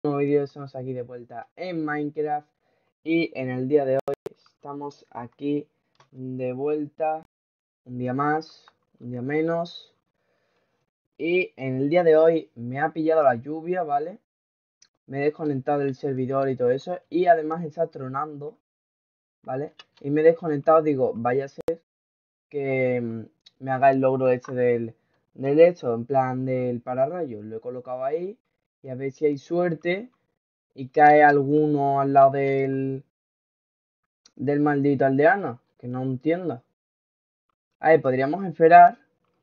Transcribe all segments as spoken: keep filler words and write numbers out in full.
Nuevo vídeo, estamos aquí de vuelta en Minecraft y en el día de hoy estamos aquí de vuelta un día más, un día menos y en el día de hoy me ha pillado la lluvia, ¿vale? Me he desconectado del servidor y todo eso y además está tronando, ¿vale? Y me he desconectado, digo, vaya a ser que mm, me haga el logro este del, del hecho, en plan del pararrayos, lo he colocado ahí y a ver si hay suerte y cae alguno al lado del, del maldito aldeano, que no entiendo. A ver, podríamos esperar,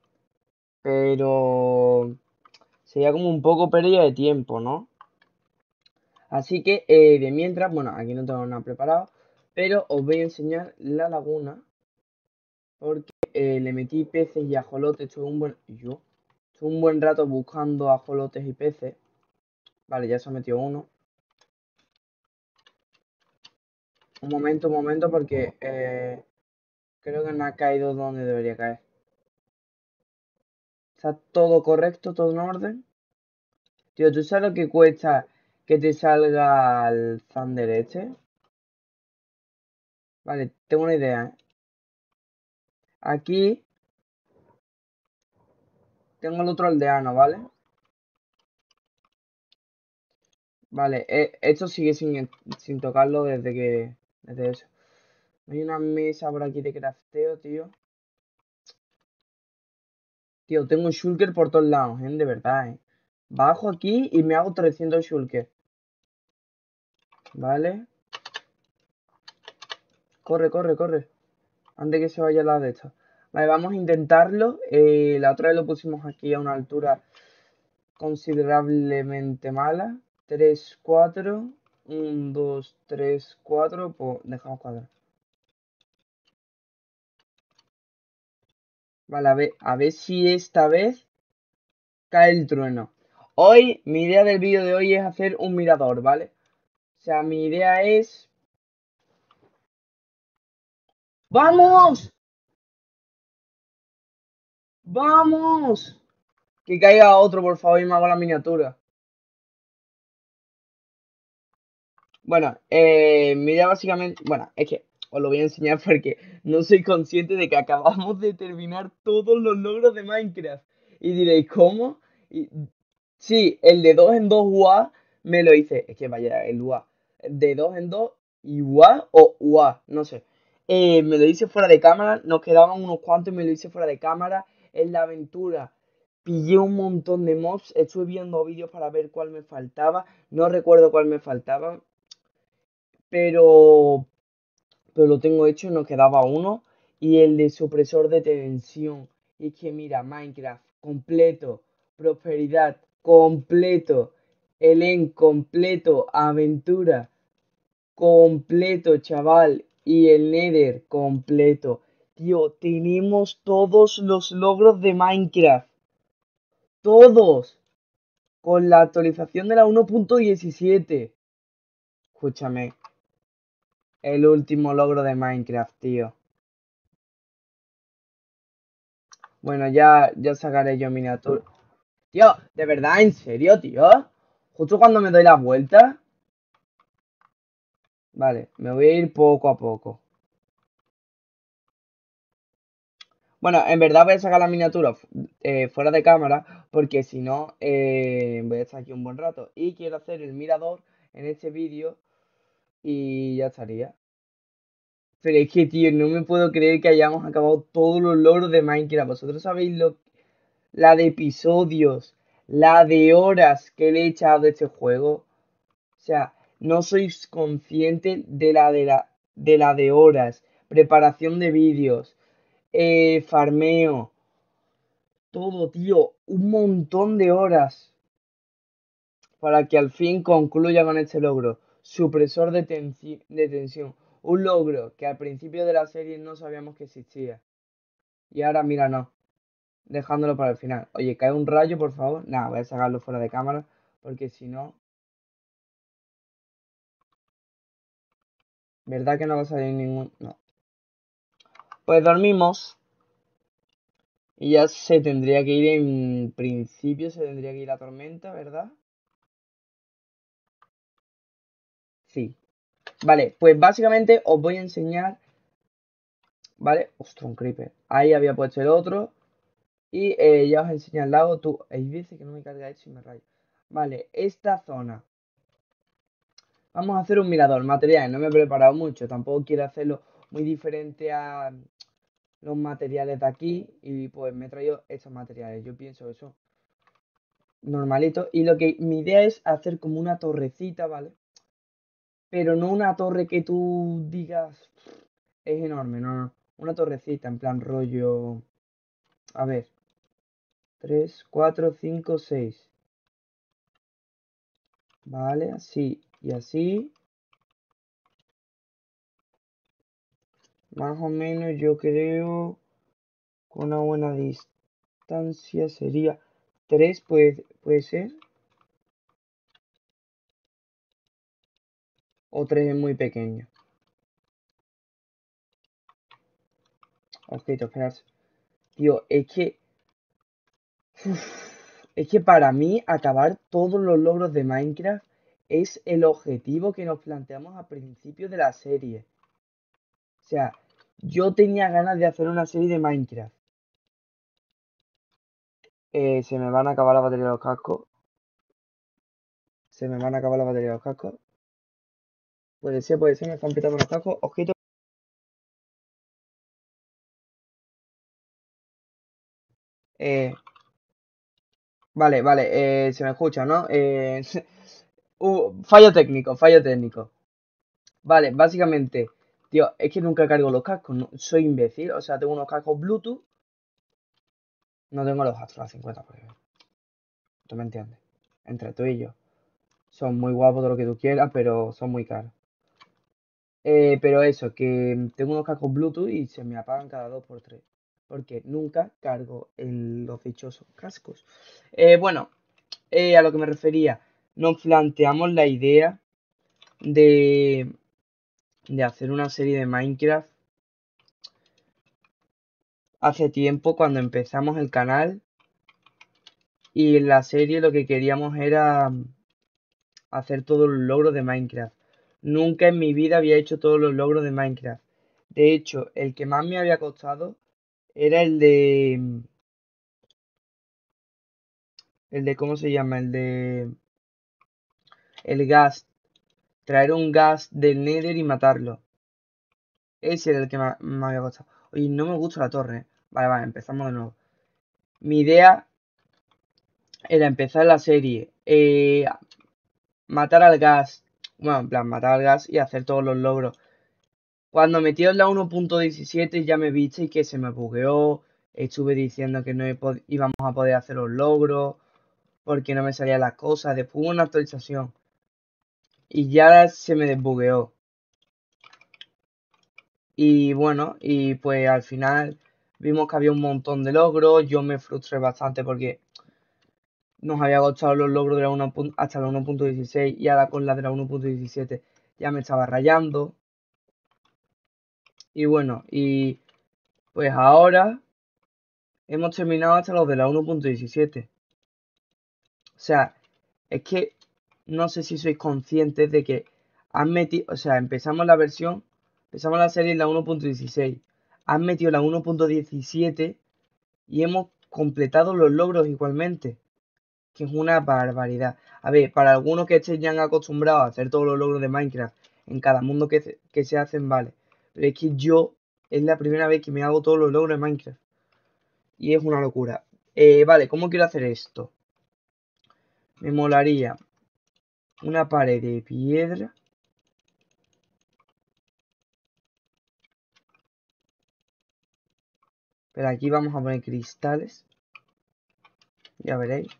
pero sería como un poco pérdida de tiempo, ¿no? Así que eh, de mientras, bueno, aquí no tengo nada preparado, pero os voy a enseñar la laguna, porque eh, le metí peces y ajolotes, estuve un buen, yo, estuve un buen rato buscando ajolotes y peces. Vale, ya se ha metido uno. Un momento, un momento, porque eh, creo que no ha caído donde debería caer. Está todo correcto, todo en orden. Tío, ¿tú sabes lo que cuesta que te salga el Thunder este? Vale, tengo una idea, ¿eh? Aquí tengo el otro aldeano, ¿vale? Vale, eh, esto sigue sin, sin tocarlo desde que... Desde eso. Hay una mesa por aquí de crafteo, tío. Tío, tengo un shulker por todos lados, ¿eh? De verdad, ¿eh? Bajo aquí y me hago trescientos shulker. Vale. Corre, corre, corre. Antes que se vaya la de esto. Vale, vamos a intentarlo. Eh, la otra vez lo pusimos aquí a una altura considerablemente mala. tres, cuatro. uno, dos, tres, cuatro. Pues dejamos cuadrar. Vale, a ver, a ver si esta vez cae el trueno. Hoy, mi idea del vídeo de hoy es hacer un mirador, ¿vale? O sea, mi idea es... ¡Vamos! ¡Vamos! Que caiga otro, por favor, y me hago la miniatura. Bueno, eh, mi idea básicamente... Bueno, es que os lo voy a enseñar porque no soy consciente de que acabamos de terminar todos los logros de Minecraft. Y diréis, ¿cómo? Y, sí, el de dos en dos U A me lo hice. Es que vaya, el U A. De dos en dos y U A o U A, no sé. Eh, me lo hice fuera de cámara, nos quedaban unos cuantos y me lo hice fuera de cámara. En la aventura pillé un montón de mobs, estuve viendo vídeos para ver cuál me faltaba. No recuerdo cuál me faltaba, pero pero lo tengo hecho, nos quedaba uno. Y el de supresor de tensión. Y es que mira, Minecraft completo, prosperidad completo, Elen completo, aventura completo, chaval. Y el Nether completo. Tío, tenemos todos los logros de Minecraft. Todos. Con la actualización de la uno punto diecisiete. Escúchame. El último logro de Minecraft, tío. Bueno, ya, ya sacaré yo miniatura. Tío, de verdad, en serio, tío. Justo cuando me doy la vuelta. Vale, me voy a ir poco a poco. Bueno, en verdad voy a sacar la miniatura eh, fuera de cámara. Porque si no, eh, voy a estar aquí un buen rato. Y quiero hacer el mirador en este vídeo. Y ya estaría. Pero es que, tío, no me puedo creer que hayamos acabado todos los logros de Minecraft. Vosotros sabéis lo, la de episodios, la de horas que le he echado a este juego. O sea, no sois consciente de la de la de la de horas, preparación de vídeos, eh, farmeo, todo, tío, un montón de horas para que al fin concluya con este logro. Supresor de, tensi- de tensión, un logro que al principio de la serie no sabíamos que existía. Y ahora, mira, no, dejándolo para el final. Oye, cae un rayo, por favor. Nada, voy a sacarlo fuera de cámara, porque si no, ¿verdad que no va a salir ningún...? No. Pues dormimos. Y ya se tendría que ir en principio, se tendría que ir la tormenta, ¿verdad? Sí. Vale, pues básicamente os voy a enseñar, ¿vale? Ostras, un creeper. Ahí había puesto el otro. Y eh, ya os enseño el lago. Tú, hay veces que no me carga esto y me rayo. Vale, esta zona. Vamos a hacer un mirador. Materiales, no me he preparado mucho. Tampoco quiero hacerlo muy diferente a los materiales de aquí. Y pues me he traído estos materiales. Yo pienso eso normalito. Y lo que mi idea es hacer como una torrecita, ¿vale? Pero no una torre que tú digas es enorme, no, no. Una torrecita, en plan rollo. A ver. Tres, cuatro, cinco, seis. Vale, así y así. Más o menos yo creo que una buena distancia sería tres, puede, puede ser. O tres es muy pequeño. Ok, esperarse. Tío, es que... uf, es que para mí acabar todos los logros de Minecraft es el objetivo que nos planteamos al principio de la serie. O sea, yo tenía ganas de hacer una serie de Minecraft. Eh, se me van a acabar la batería de los cascos. Se me van a acabar la batería de los cascos. Puede ser, puede ser, me están pitando los cascos. Ojito. Eh, vale, vale, eh, se me escucha, ¿no? Eh, uh, fallo técnico, fallo técnico. Vale, básicamente, tío, es que nunca cargo los cascos, no, soy imbécil. O sea, tengo unos cascos Bluetooth. No tengo los Astra cincuenta, por ejemplo. ¿Tú me entiendes? Entre tú y yo. Son muy guapos de lo que tú quieras, pero son muy caros. Eh, pero eso, que tengo unos cascos Bluetooth y se me apagan cada dos por tres. Porque nunca cargo en los dichosos cascos. Eh, bueno, eh, a lo que me refería, nos planteamos la idea de, de hacer una serie de Minecraft hace tiempo cuando empezamos el canal. Y en la serie lo que queríamos era hacer todos los logros de Minecraft. Nunca en mi vida había hecho todos los logros de Minecraft. De hecho, el que más me había costado era el de... El de, ¿cómo se llama? El de... El gas. Traer un gas del Nether y matarlo. Ese era el que más me había costado. Oye, no me gusta la torre. Vale, vale, empezamos de nuevo. Mi idea era empezar la serie. Eh, matar al gas. Bueno, en plan, matar al gas y hacer todos los logros. Cuando metí en la uno punto diecisiete ya me viste y que se me bugueó. Estuve diciendo que no íbamos a poder hacer los logros. Porque no me salían las cosas. Después hubo una actualización. Y ya se me desbugueó. Y bueno, y pues al final vimos que había un montón de logros. Yo me frustré bastante porque nos había costado los logros de la uno, hasta la uno punto dieciséis y ahora con la de la uno punto diecisiete ya me estaba rayando. Y bueno, y pues ahora hemos terminado hasta los de la uno punto diecisiete. O sea, es que no sé si sois conscientes de que han metido, o sea, empezamos la versión, empezamos la serie en la uno punto dieciséis. Han metido la uno punto diecisiete y hemos completado los logros igualmente. Que es una barbaridad. A ver, para algunos que estén ya acostumbrados a hacer todos los logros de Minecraft en cada mundo que, se- que se hacen, vale. Pero es que yo es la primera vez que me hago todos los logros de Minecraft. Y es una locura. Eh, vale, ¿cómo quiero hacer esto? Me molaría una pared de piedra. Pero aquí vamos a poner cristales. Ya veréis.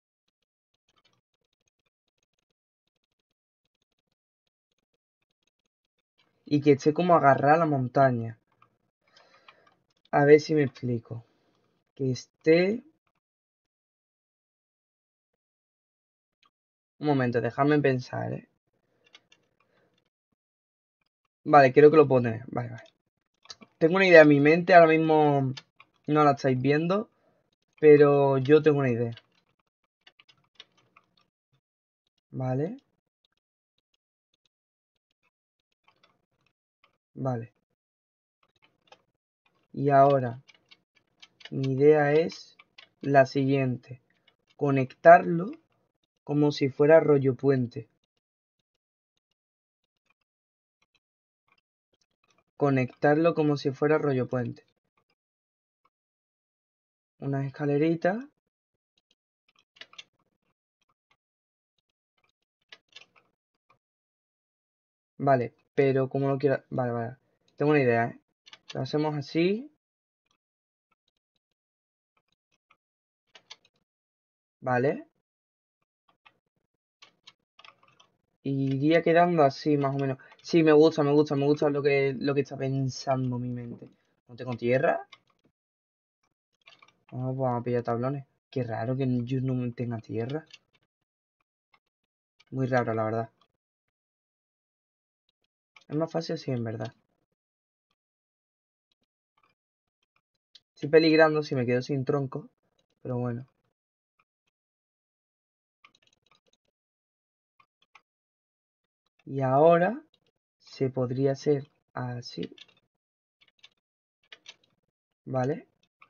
Y que esté como agarrada a la montaña. A ver si me explico. Que esté... Un momento, dejadme pensar, ¿eh? Vale, creo que lo pone. Vale, vale. Tengo una idea en mi mente, ahora mismo no la estáis viendo, pero yo tengo una idea. Vale. Vale. Y ahora, mi idea es la siguiente. Conectarlo como si fuera rollo puente. Conectarlo como si fuera rollo puente. Unas escaleritas. Vale, pero como lo quiero... Vale, vale. Tengo una idea, ¿eh? Lo hacemos así. Vale. Y iría quedando así, más o menos. Sí, me gusta, me gusta, me gusta lo que, lo que está pensando mi mente. ¿No tengo tierra? Oh, pues vamos a pillar tablones. Qué raro que yo no tenga tierra. Muy raro, la verdad. Es más fácil así, en verdad. Estoy peligrando si me quedo sin tronco. Pero bueno. Y ahora se podría hacer así. ¿Vale?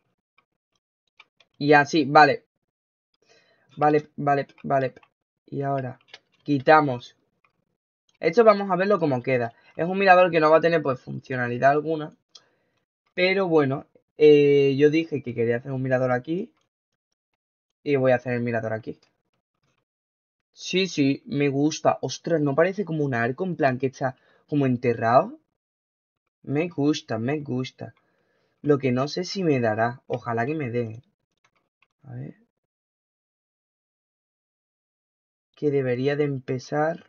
Y así, vale. Vale, vale, vale. Y ahora quitamos. Esto vamos a verlo como queda. Es un mirador que no va a tener pues funcionalidad alguna. Pero bueno, eh, yo dije que quería hacer un mirador aquí. Y voy a hacer el mirador aquí. Sí, sí, me gusta. Ostras, ¿no parece como un arco en plan que está como enterrado? Me gusta, me gusta. Lo que no sé si me dará. Ojalá que me dé. A ver. Que debería de empezar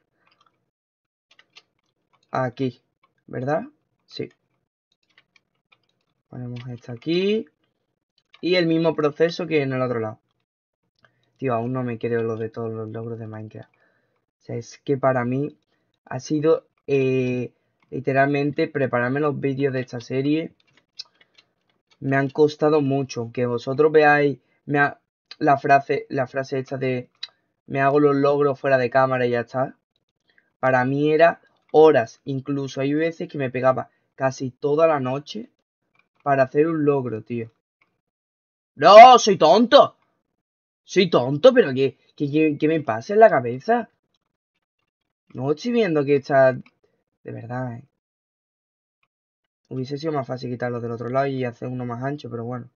aquí. ¿Verdad? Sí. Ponemos esto aquí. Y el mismo proceso que en el otro lado. Tío, aún no me creo lo de todos los logros de Minecraft. O sea, es que para mí ha sido eh, literalmente prepararme los vídeos de esta serie. Me han costado mucho. Que vosotros veáis me ha- la frase, la frase esta de me hago los logros fuera de cámara y ya está. Para mí era horas. Incluso hay veces que me pegaba casi toda la noche para hacer un logro, tío. ¡No! ¡Soy tonto! Soy tonto, pero ¿qué, qué, qué- qué me pasa en la cabeza? No estoy viendo que está... De verdad, ¿eh? Hubiese sido más fácil quitarlo del otro lado y hacer uno más ancho, pero bueno.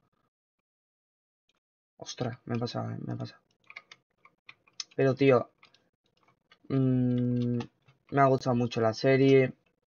Ostras, me ha pasado, ¿eh? Me ha pasado. Pero, tío, mmm, me ha gustado mucho la serie.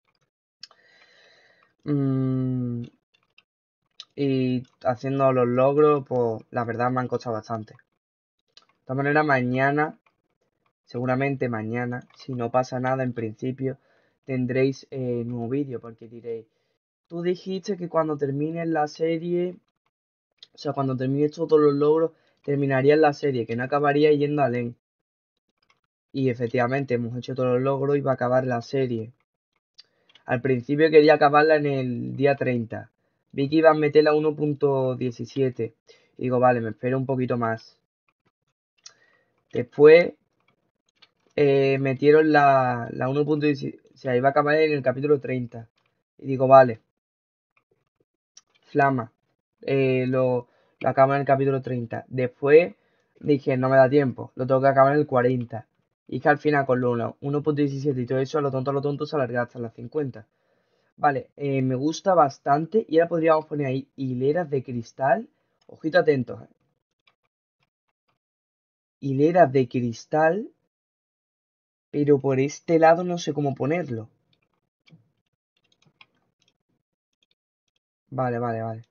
Mmm, y haciendo los logros, pues la verdad me han costado bastante. De todas maneras, mañana, seguramente mañana, si no pasa nada en principio, tendréis eh, nuevo vídeo, porque diréis, tú dijiste que cuando termines la serie, o sea, cuando termines todos los logros, terminarías la serie, que no acabaría yendo a Len. Y efectivamente, hemos hecho todos los logros y va a acabar la serie. Al principio quería acabarla en el día treinta. Vi que iban a meterla a uno punto diecisiete. Y digo, vale, me espero un poquito más. Después eh, metieron la, la uno punto diecisiete. O sea, iba a acabar en el capítulo treinta. Y digo, vale, flama. Eh, lo, lo acabo en el capítulo treinta. Después dije, no me da tiempo. Lo tengo que acabar en el cuarenta. Y es que al final con lo uno punto diecisiete y todo eso, a lo tonto, a lo tonto, se alarga hasta las cincuenta. Vale, eh, me gusta bastante. Y ahora podríamos poner ahí hileras de cristal. Ojito atentos, eh. Hileras de cristal. Pero por este lado no sé cómo ponerlo. Vale, vale, vale.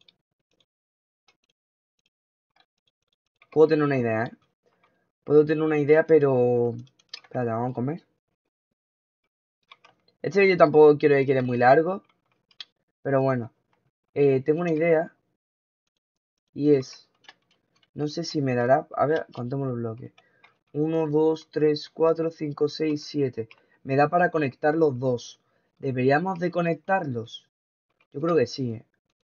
Puedo tener una idea, ¿eh? Puedo tener una idea, pero... Espérate, vamos a comer. Este vídeo tampoco quiero que quede muy largo. Pero bueno. Eh, tengo una idea. Y es... No sé si me dará... A ver, contemos los bloques. uno, dos, tres, cuatro, cinco, seis, siete. Me da para conectar los dos. ¿Deberíamos de conectarlos? Yo creo que sí, ¿eh?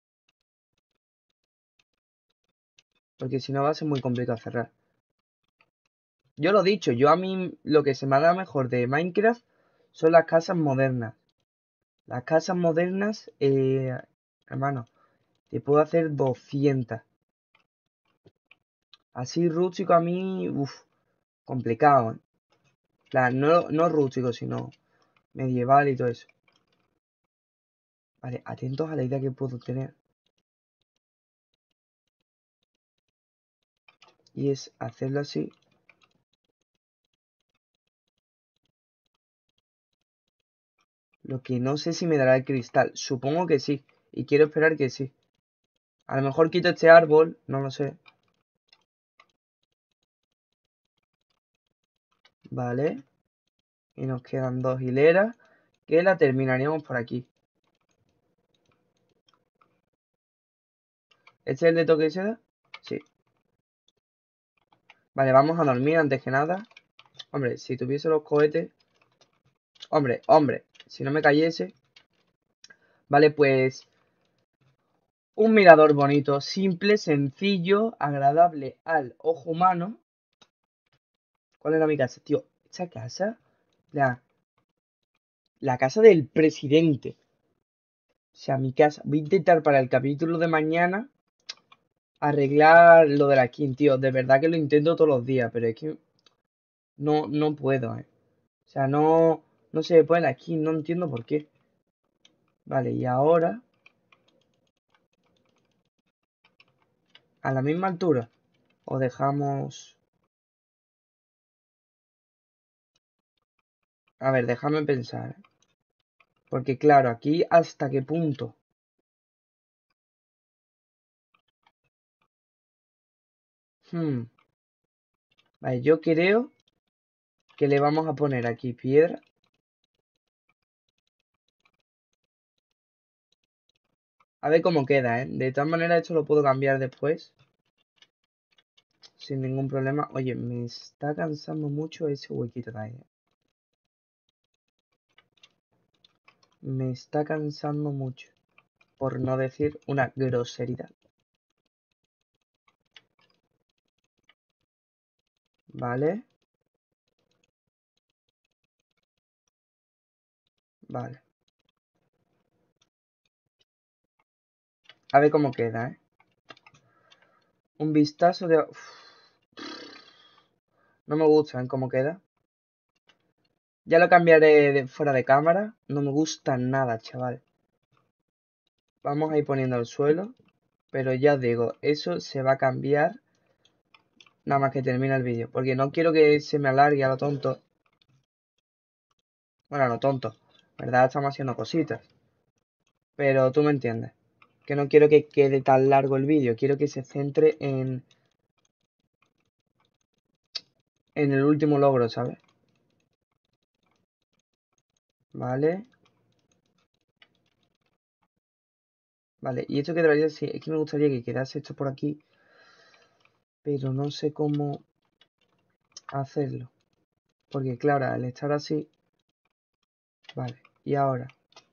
Porque si no va a ser muy complicado cerrar. Yo lo he dicho, yo a mí lo que se me da mejor de Minecraft son las casas modernas. Las casas modernas, eh, hermano, te puedo hacer doscientas. Así rústico a mí, uff, complicado, ¿eh? En plan, no, no rústico, sino medieval y todo eso. Vale, atentos a la idea que puedo tener. Y es hacerlo así. Lo que no sé si me dará el cristal. Supongo que sí. Y quiero esperar que sí. A lo mejor quito este árbol, no lo sé. Vale. Y nos quedan dos hileras. Que la terminaríamos por aquí. ¿Este es el de toque de seda? Sí. Vale, vamos a dormir antes que nada. Hombre, si tuviese los cohetes... Hombre, hombre, si no me cayese... Vale, pues... Un mirador bonito, simple, sencillo, agradable al ojo humano. ¿Cuál era mi casa? Tío, esta casa... La, la casa del presidente. O sea, mi casa... Voy a intentar para el capítulo de mañana... Arreglar lo de la skin, tío. De verdad que lo intento todos los días, pero es que... No, no puedo, eh. O sea, no... No se me pone la skin, no entiendo por qué. Vale, y ahora... A la misma altura. O dejamos... A ver, déjame pensar, ¿eh? Porque claro, aquí hasta qué punto. Hmm. Vale, yo creo que le vamos a poner aquí piedra. A ver cómo queda, ¿eh? De todas maneras esto lo puedo cambiar después. Sin ningún problema. Oye, me está cansando mucho ese huequito de ahí, ¿eh? Me está cansando mucho. Por no decir una groseridad. Vale. Vale. A ver cómo queda, ¿eh? Un vistazo de... Uf. No me gusta, ¿eh? Cómo queda. Ya lo cambiaré de fuera de cámara. No me gusta nada, chaval. Vamos a ir poniendo el suelo. Pero ya os digo, eso se va a cambiar nada más que termine el vídeo. Porque no quiero que se me alargue a lo tonto. Bueno, a lo tonto. ¿Verdad? Estamos haciendo cositas. Pero tú me entiendes. Que no quiero que quede tan largo el vídeo. Quiero que se centre en... En el último logro, ¿sabes? Vale. Vale. Y esto quedaría así. Es que me gustaría que quedase esto por aquí. Pero no sé cómo hacerlo. Porque claro, al estar así... Vale. Y ahora...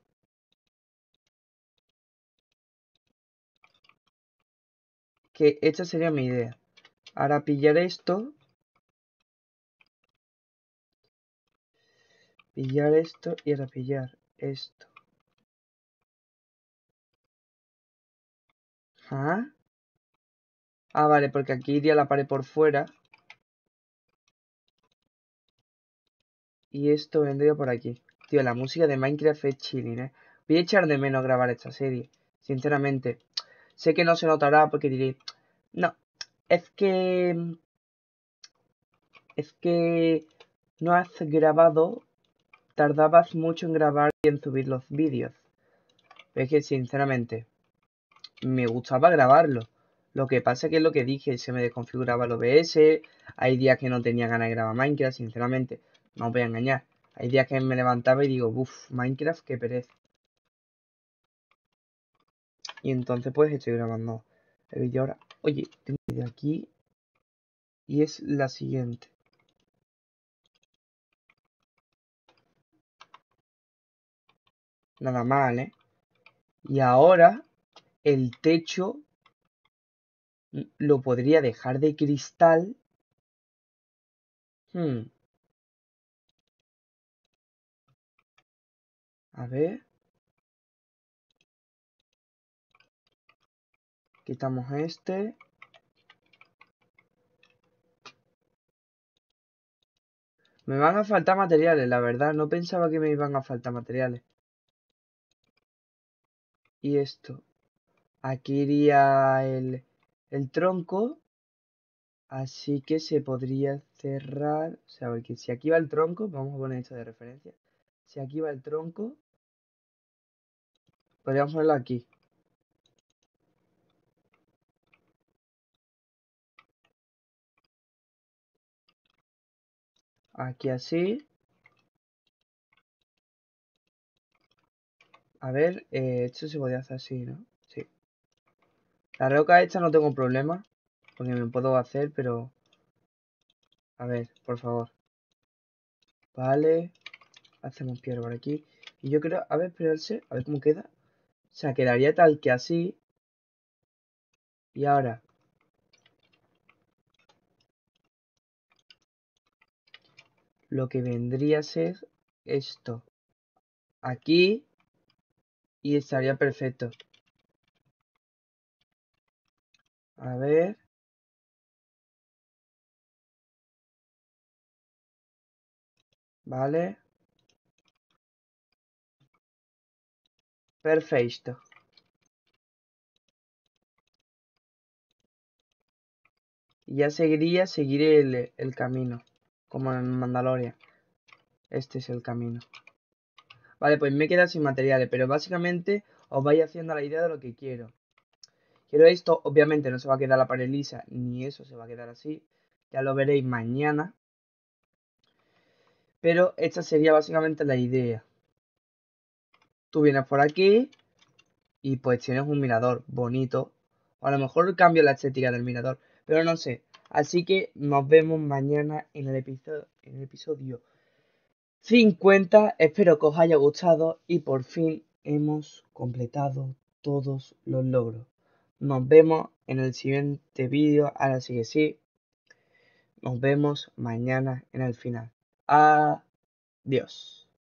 Que esta sería mi idea. Ahora pillar esto. Pillar esto y ahora pillar esto. ¿Ah? Ah, vale, porque aquí iría la pared por fuera. Y esto vendría por aquí. Tío, la música de Minecraft es chilling, ¿eh? Voy a echar de menos grabar esta serie. Sinceramente. Sé que no se notará porque diré... No, es que... Es que... No has grabado... Tardabas mucho en grabar y en subir los vídeos. Pero es que, sinceramente... Me gustaba grabarlo. Lo que pasa es que es lo que dije, se me desconfiguraba el O B S, hay días que no tenía ganas de grabar Minecraft, sinceramente, no os voy a engañar. Hay días que me levantaba y digo, uff, Minecraft, qué pereza. Y entonces pues estoy grabando el vídeo ahora. Oye, tengo una idea aquí y es la siguiente. Nada mal, ¿eh? Y ahora el techo lo podría dejar de cristal. Hmm, a ver. Quitamos este. Me van a faltar materiales, la verdad. No pensaba que me iban a faltar materiales. Y esto. Aquí iría el, el tronco. Así que se podría cerrar. O sea, porque si aquí va el tronco, vamos a poner esto de referencia. Si aquí va el tronco, podríamos ponerlo aquí. Aquí así. A ver, eh, esto se podría hacer así, ¿no? Sí. La roca esta no tengo problema. Porque me puedo hacer, pero... A ver, por favor. Vale. Hacemos piedra por aquí. Y yo creo... A ver, esperarse. A ver cómo queda. O sea, quedaría tal que así. Y ahora... Lo que vendría a ser esto. Aquí. Y estaría perfecto. A ver. Vale. Perfecto. Y ya seguiría seguir el, el camino. Como en Mandalorian. Este es el camino. Vale, pues me queda sin materiales. Pero básicamente os vais haciendo la idea de lo que quiero. Quiero esto. Obviamente no se va a quedar la pared lisa. Ni eso se va a quedar así. Ya lo veréis mañana. Pero esta sería básicamente la idea. Tú vienes por aquí. Y pues tienes un mirador bonito. O a lo mejor cambio la estética del mirador. Pero no sé. Así que nos vemos mañana en el episodio, en el episodio cincuenta. Espero que os haya gustado y por fin hemos completado todos los logros. Nos vemos en el siguiente vídeo. Ahora sí que sí. Nos vemos mañana en el final. Adiós.